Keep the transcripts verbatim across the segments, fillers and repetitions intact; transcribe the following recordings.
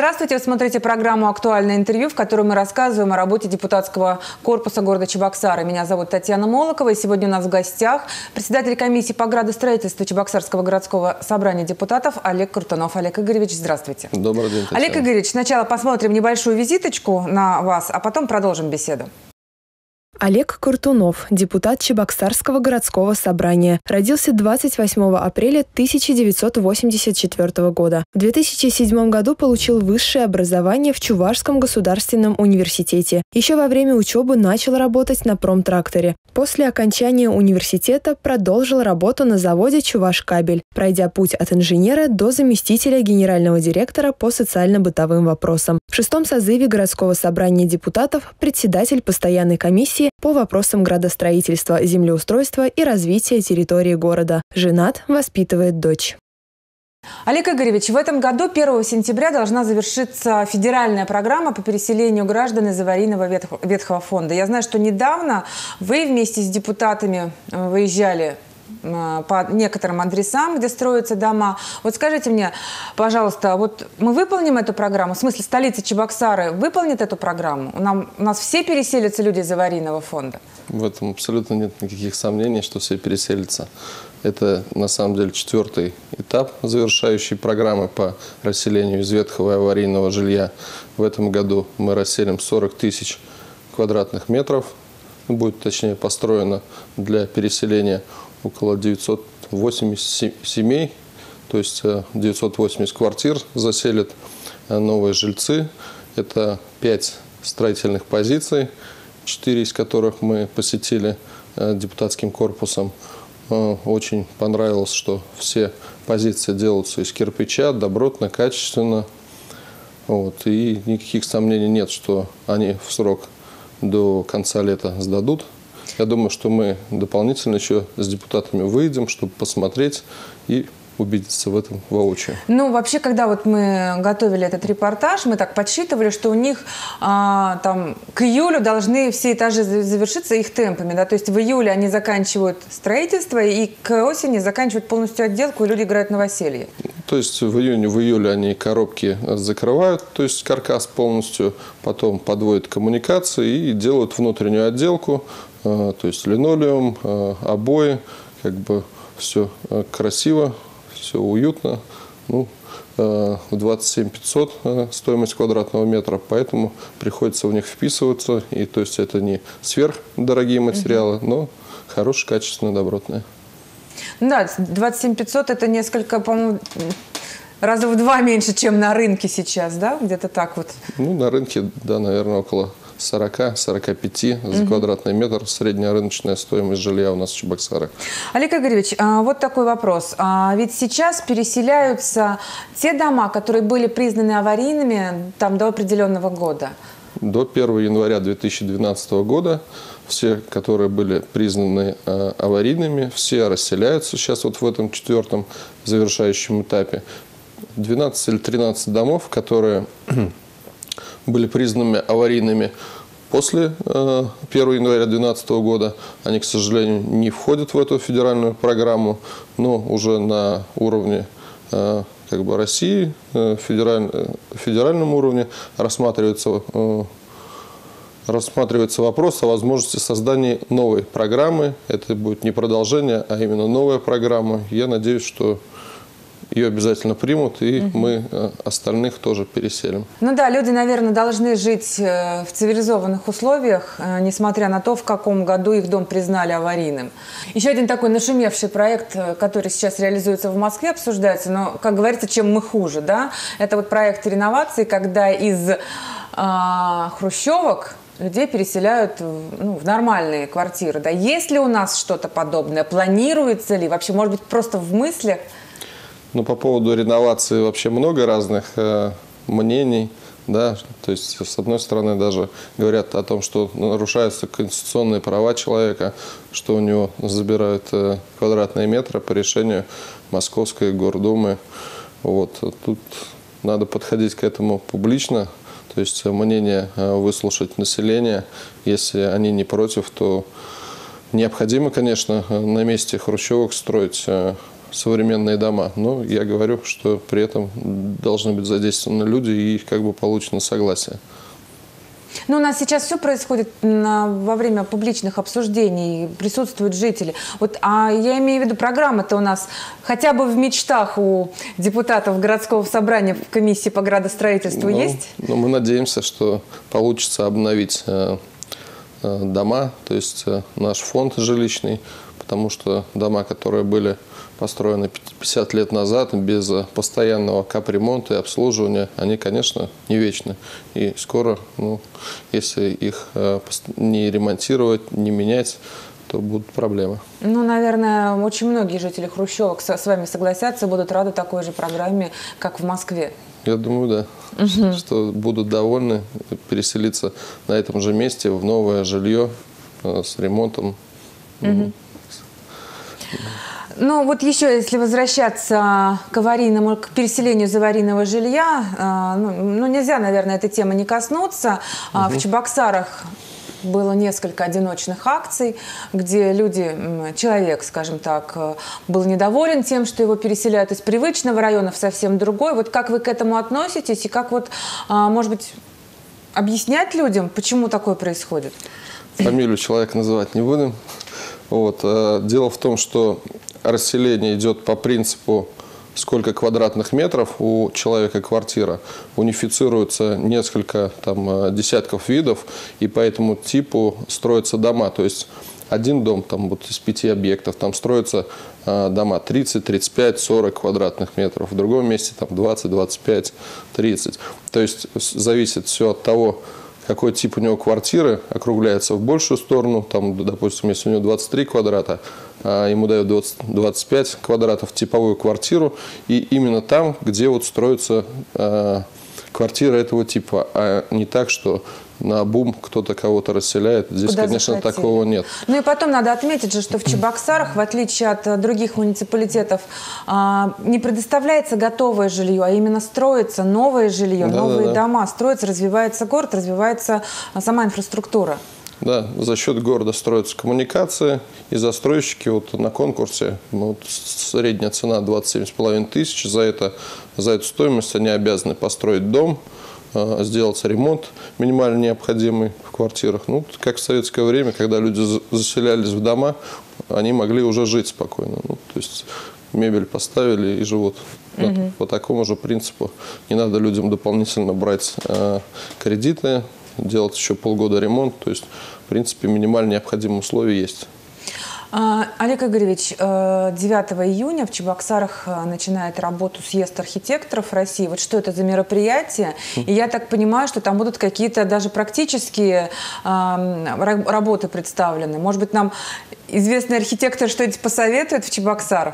Здравствуйте, вы смотрите программу «Актуальное интервью», в которой мы рассказываем о работе депутатского корпуса города Чебоксары. Меня зовут Татьяна Молокова, и сегодня у нас в гостях председатель комиссии по градостроительству Чебоксарского городского собрания депутатов Олег Куртунов. Олег Игоревич, здравствуйте. Добрый день, Татьяна. Олег Игоревич, сначала посмотрим небольшую визиточку на вас, а потом продолжим беседу. Олег Куртунов, депутат Чебоксарского городского собрания. Родился двадцать восьмого апреля тысяча девятьсот восемьдесят четвёртого года. В две тысячи седьмом году получил высшее образование в Чувашском государственном университете. Еще во время учебы начал работать на промтракторе. После окончания университета продолжил работу на заводе «Чувашкабель», пройдя путь от инженера до заместителя генерального директора по социально-бытовым вопросам. В шестом созыве городского собрания депутатов председатель постоянной комиссии по вопросам градостроительства, землеустройства и развития территории города. Женат, воспитывает дочь. Олег Игоревич, в этом году первого сентября должна завершиться федеральная программа по переселению граждан из аварийного ветхого фонда. Я знаю, что недавно вы вместе с депутатами выезжали по некоторым адресам, где строятся дома. Вот скажите мне, пожалуйста, вот мы выполним эту программу? В смысле, столица Чебоксары выполнит эту программу? У, нам, у нас все переселятся люди из аварийного фонда? В этом абсолютно нет никаких сомнений, что все переселятся. Это, на самом деле, четвертый этап завершающей программы по расселению из ветхого и аварийного жилья. В этом году мы расселим сорок тысяч квадратных метров. Будет, точнее, построено для переселения около девятисот восьмидесяти семей, то есть девятьсот восемьдесят квартир заселят новые жильцы. Это пять строительных позиций, четыре из которых мы посетили депутатским корпусом. Очень понравилось, что все позиции делаются из кирпича, добротно, качественно. Вот. И никаких сомнений нет, что они в срок до конца лета сдадут. Я думаю, что мы дополнительно еще с депутатами выйдем, чтобы посмотреть и убедиться в этом воочию. Ну, вообще, когда вот мы готовили этот репортаж, мы так подсчитывали, что у них а, там к июлю должны все этажи завершиться их темпами, да, то есть в июле они заканчивают строительство и к осени заканчивают полностью отделку, и люди играют новоселье. То есть в июне, в июле они коробки закрывают, то есть каркас полностью, потом подводят коммуникации и делают внутреннюю отделку, то есть линолеум, обои, как бы все красиво, все уютно. Ну, в двадцать семь тысяч пятьсот стоимость квадратного метра, поэтому приходится в них вписываться. И то есть это не сверхдорогие материалы, но хорошие, качественные, добротные. Да, двадцать семь тысяч пятьсот это несколько, по-моему, раза в два меньше, чем на рынке сейчас, да? Где-то так вот. Ну, на рынке, да, наверное, около сорока-сорока пяти за угу. квадратный метр средняя рыночная стоимость жилья у нас в Чебоксарах. Олег Игоревич, вот такой вопрос. Ведь сейчас переселяются те дома, которые были признаны аварийными там, до определенного года? До первого января две тысячи двенадцатого года все, которые были признаны аварийными, все расселяются сейчас вот в этом четвертом завершающем этапе. двенадцать или тринадцать домов, которые были признаны аварийными после первого января две тысячи двенадцатого года. Они, к сожалению, не входят в эту федеральную программу, но уже на уровне как бы, России, федераль, федеральном уровне рассматривается, рассматривается вопрос о возможности создания новой программы. Это будет не продолжение, а именно новая программа. Я надеюсь, что ее обязательно примут, и угу. мы остальных тоже переселим. Ну да, люди, наверное, должны жить в цивилизованных условиях, несмотря на то, в каком году их дом признали аварийным. Еще один такой нашумевший проект, который сейчас реализуется в Москве, обсуждается, но, как говорится, чем мы хуже, да? Это вот проект реновации, когда из а, хрущевок людей переселяют ну, в нормальные квартиры. Да? Есть ли у нас что-то подобное? Планируется ли? Вообще, может быть, просто в мыслях? Ну, по поводу реновации вообще много разных э, мнений, да, то есть, с одной стороны, даже говорят о том, что нарушаются конституционные права человека, что у него забирают э, квадратные метры по решению Московской гордумы. Вот, тут надо подходить к этому публично, то есть мнение э, выслушать население. Если они не против, то необходимо, конечно, на месте хрущевок строить э, современные дома. Но я говорю, что при этом должны быть задействованы люди и их как бы получено согласие. Ну, у нас сейчас все происходит на, во время публичных обсуждений, присутствуют жители. Вот, а я имею в виду, программа-то у нас хотя бы в мечтах у депутатов городского собрания в комиссии по градостроительству ну, есть? Ну, мы надеемся, что получится обновить э, э, дома, то есть э, наш фонд жилищный, потому что дома, которые были построены пятьдесят лет назад без постоянного капремонта и обслуживания, они, конечно, не вечны. И скоро, ну, если их не ремонтировать, не менять, то будут проблемы. Ну, наверное, очень многие жители Хрущевок с вами согласятся, будут рады такой же программе, как в Москве. Я думаю, да, угу. что будут довольны переселиться на этом же месте в новое жилье с ремонтом. Угу. Ну, вот еще, если возвращаться к аварийному, к переселению из аварийного жилья, ну, ну нельзя, наверное, этой темы не коснуться. Угу. В Чебоксарах было несколько одиночных акций, где люди, человек, скажем так, был недоволен тем, что его переселяют из привычного района в совсем другой. Вот как вы к этому относитесь и как вот, может быть, объяснять людям, почему такое происходит? Фамилию человека называть не будем. Вот. Дело в том, что расселение идет по принципу, сколько квадратных метров у человека квартира. Унифицируется несколько там, десятков видов, и по этому типу строятся дома. То есть один дом там, вот, из пяти объектов, там строятся э, дома тридцать, тридцать пять, сорок квадратных метров. В другом месте там двадцать, двадцать пять, тридцать. То есть зависит все от того, какой тип у него квартиры, округляется в большую сторону, там, допустим, если у него двадцать три квадрата, а ему дают двадцать, двадцать пять квадратов типовую квартиру, и именно там, где вот строится э, квартира этого типа, а не так, что на бум кто-то кого-то расселяет. Здесь, куда конечно, захотели. такого нет. Ну и потом надо отметить же, что в Чебоксарах, в отличие от других муниципалитетов, не предоставляется готовое жилье, а именно строится новое жилье, да, новые да, да. дома, строится, развивается город, развивается сама инфраструктура. Да, за счет города строятся коммуникации, и застройщики вот на конкурсе, вот, средняя цена двадцать семь с половиной тысяч, за, это, за эту стоимость они обязаны построить дом, сделать ремонт минимально необходимый в квартирах. Ну, как в советское время, когда люди заселялись в дома, они могли уже жить спокойно. Ну, то есть мебель поставили и живут. Угу. Вот, по такому же принципу. Не надо людям дополнительно брать э, кредиты, делать еще полгода ремонт. То есть, в принципе, минимально необходимые условия есть. Олег Игоревич, девятого июня в Чебоксарах начинает работу съезд архитекторов России. Вот что это за мероприятие? И я так понимаю, что там будут какие-то даже практические работы представлены. Может быть, нам известный архитектор что-нибудь посоветует в Чебоксарах?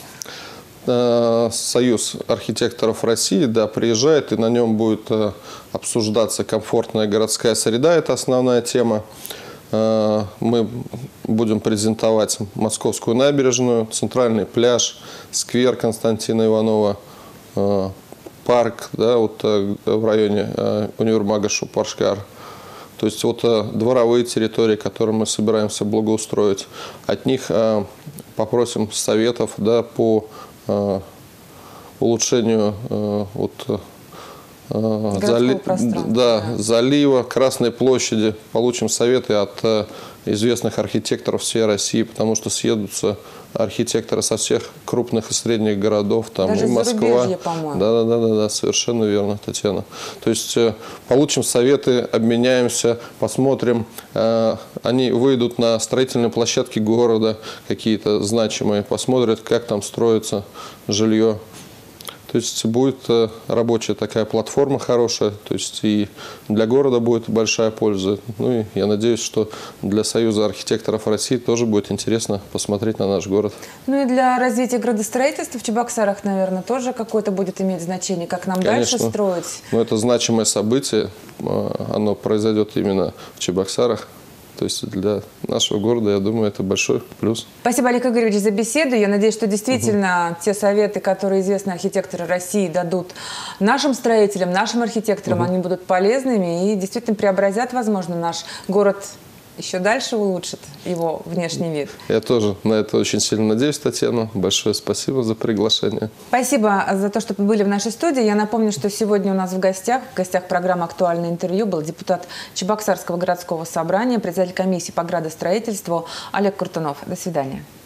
Союз архитекторов России, да, приезжает, и на нем будет обсуждаться комфортная городская среда. Это основная тема. Мы будем презентовать Московскую набережную, центральный пляж, сквер Константина Иванова, парк, да, вот, в районе универмага Шупашкар. То есть вот дворовые территории, которые мы собираемся благоустроить. От них попросим советов, да, по улучшению вот, Зали... да, залива, Красной площади. Получим советы от э, известных архитекторов всей России, потому что съедутся архитекторы со всех крупных и средних городов, там даже и Москва. по-моему. Да, да, да, да, да, совершенно верно, Татьяна. То есть э, получим советы, обменяемся, посмотрим. Э, они выйдут на строительные площадки города, какие-то значимые, посмотрят, как там строится жилье. То есть будет рабочая такая платформа хорошая, то есть и для города будет большая польза. Ну и я надеюсь, что для Союза архитекторов России тоже будет интересно посмотреть на наш город. Ну и для развития градостроительства в Чебоксарах, наверное, тоже какое-то будет иметь значение, как нам Конечно. дальше строить. Ну это значимое событие, оно произойдет именно в Чебоксарах. То есть для нашего города, я думаю, это большой плюс. Спасибо, Олег Игоревич, за беседу. Я надеюсь, что действительно угу. те советы, которые известные архитекторы России дадут нашим строителям, нашим архитекторам, угу. они будут полезными и действительно преобразят, возможно, наш город еще дальше улучшит его внешний вид. Я тоже на это очень сильно надеюсь, Татьяна. Большое спасибо за приглашение. Спасибо за то, что были в нашей студии. Я напомню, что сегодня у нас в гостях, в гостях программы «Актуальное интервью» был депутат Чебоксарского городского собрания, председатель комиссии по градостроительству Олег Куртунов. До свидания.